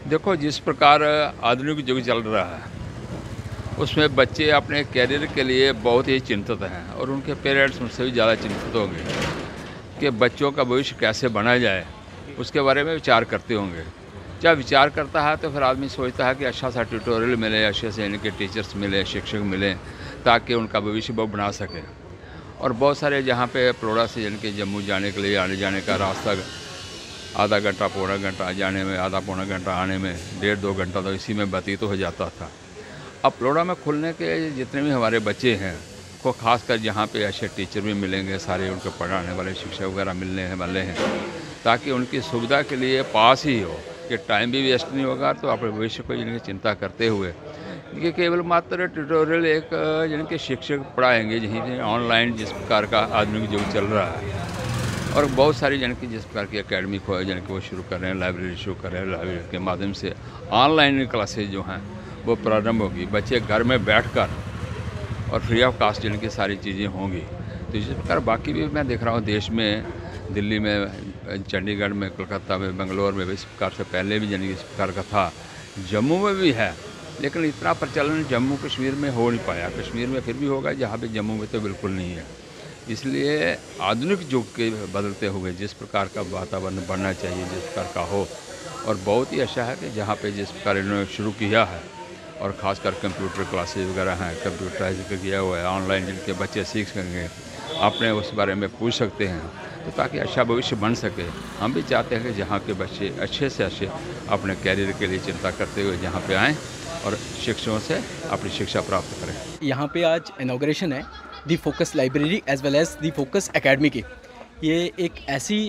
देखो, जिस प्रकार आधुनिक युग चल रहा है, उसमें बच्चे अपने करियर के लिए बहुत ही चिंतित हैं और उनके पेरेंट्स उनसे भी ज़्यादा चिंतित होंगे कि बच्चों का भविष्य कैसे बनाया जाए, उसके बारे में विचार करते होंगे। जब विचार करता है तो फिर आदमी सोचता है कि अच्छा सा ट्यूटोरियल मिले, अच्छे से इनके टीचर्स मिले, शिक्षक मिलें, ताकि उनका भविष्य वो बना सके। और बहुत सारे जहाँ पे पलोड़ा से इनके जम्मू जाने के लिए आने जाने का रास्ता आधा घंटा पौना घंटा जाने में, आधा पौना घंटा आने में, 1.5-2 घंटा तो इसी में व्यतीत हो जाता था। अब पलोड़ा में खुलने के जितने भी हमारे बच्चे हैं को खासकर जहाँ पे अच्छे टीचर भी मिलेंगे, सारे उनको पढ़ाने वाले शिक्षक वगैरह मिलने वाले हैं, ताकि उनकी सुविधा के लिए पास ही हो कि टाइम भी वेस्ट नहीं होगा। तो अपने भविष्य को जिनकी चिंता करते हुए कि केवल मात्र ट्यूटोरियल एक जिनके शिक्षक पढ़ाएंगे, जिन्हें ऑनलाइन जिस प्रकार का आधुनिक युग चल रहा है, और बहुत सारी जिनकी जिस प्रकार की एकेडमी को जिनके वो शुरू कर रहे हैं, लाइब्रेरी शुरू कर रहे हैं, लाइब्रेरी के माध्यम से ऑनलाइन क्लासेज जो हैं वो प्रारंभ होगी। बच्चे घर में बैठकर और फ्री ऑफ कास्ट जिनकी सारी चीज़ें होंगी। तो इस प्रकार बाकी भी मैं देख रहा हूँ देश में, दिल्ली में, चंडीगढ़ में, कोलकाता में, बेंगलोर में इस प्रकार से पहले भी जिनकी इस प्रकार का था, जम्मू में भी है, लेकिन इतना प्रचलन जम्मू कश्मीर में हो नहीं पाया। कश्मीर में फिर भी होगा, जहाँ पे जम्मू में तो बिल्कुल नहीं है। इसलिए आधुनिक युग के बदलते हुए जिस प्रकार का वातावरण बनना चाहिए, जिस प्रकार का हो, और बहुत ही अच्छा है कि जहाँ पे जिस प्रकार इन्होंने शुरू किया है, और ख़ासकर कंप्यूटर क्लासेस वगैरह हैं, कंप्यूटराइज किया हुआ है, ऑनलाइन जिनके बच्चे सीख सकेंगे, अपने उस बारे में पूछ सकते हैं, तो ताकि अच्छा भविष्य बन सके। हम भी चाहते हैं कि जहाँ के बच्चे अच्छे से अच्छे अपने कैरियर के लिए चिंता करते हुए यहाँ पे आएँ और शिक्षकों से अपनी शिक्षा प्राप्त करें। यहाँ पे आज इनॉग्रेशन है the focus library as well as the focus academy की। ये एक ऐसी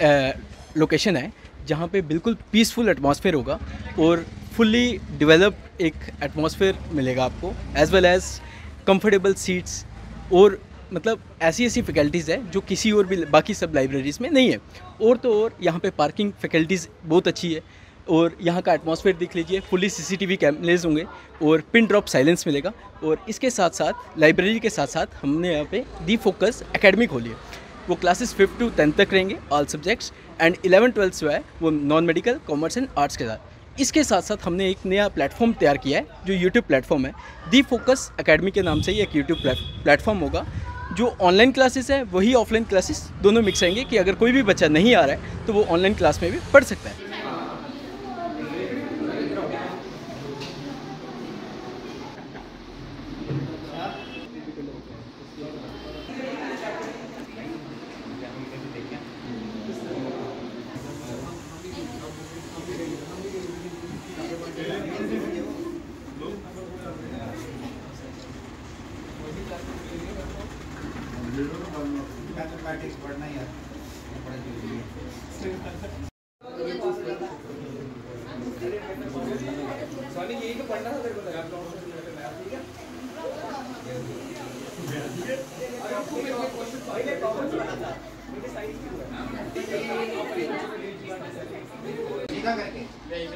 लोकेशन है जहाँ पे बिल्कुल पीसफुल एटमॉस्फेयर होगा और फुल्ली डेवलप्ड एक एटमॉस्फेयर मिलेगा आपको, as well as comfortable seats, और मतलब ऐसी ऐसी फैकल्टीज़ है जो किसी और भी बाकी सब लाइब्रेरीज़ में नहीं है। और तो और यहाँ पे पार्किंग फैकल्टीज़ बहुत अच्छी है, और यहाँ का एटमॉस्फेयर देख लीजिए, फुली CCTV कैमरेज होंगे और पिन ड्रॉप साइलेंस मिलेगा। और इसके साथ साथ लाइब्रेरी के साथ साथ हमने यहाँ पे दी फोकस एकेडमी खोली है। वो क्लासेस 5 to 10 तक रहेंगे, ऑल सब्जेक्ट्स, एंड 11-12 जो है वो non medical, commerce and arts के साथ। इसके साथ साथ हमने एक नया प्लेटफॉर्म तैयार किया है जो यूट्यूब प्लेटफॉर्म है। दी फोकस एकेडमी के नाम से ही एक यूट्यूब प्लेटफॉर्म होगा, जो ऑनलाइन क्लासेस है वही ऑफलाइन क्लासेस दोनों मिक्स रहेंगे, कि अगर कोई भी बच्चा नहीं आ रहा है तो वो ऑनलाइन क्लास में भी पढ़ सकता है। मैथमेटिक्स पढ़ना यार बड़ा जरूरी है। स्वामी यही तो पढ़ना था तेरे को यार, ठीक है। और आपको भी पहले प्रॉब्लम चला था मेरे साइड सीधा करके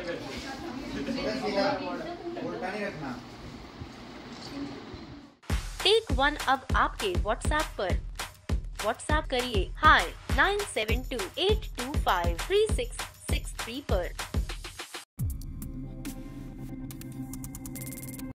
सीधा उल्टा नहीं रखना। टेक वन अब आपके व्हाट्सएप पर। व्हाट्सएप करिए हाय 9728253663 पर।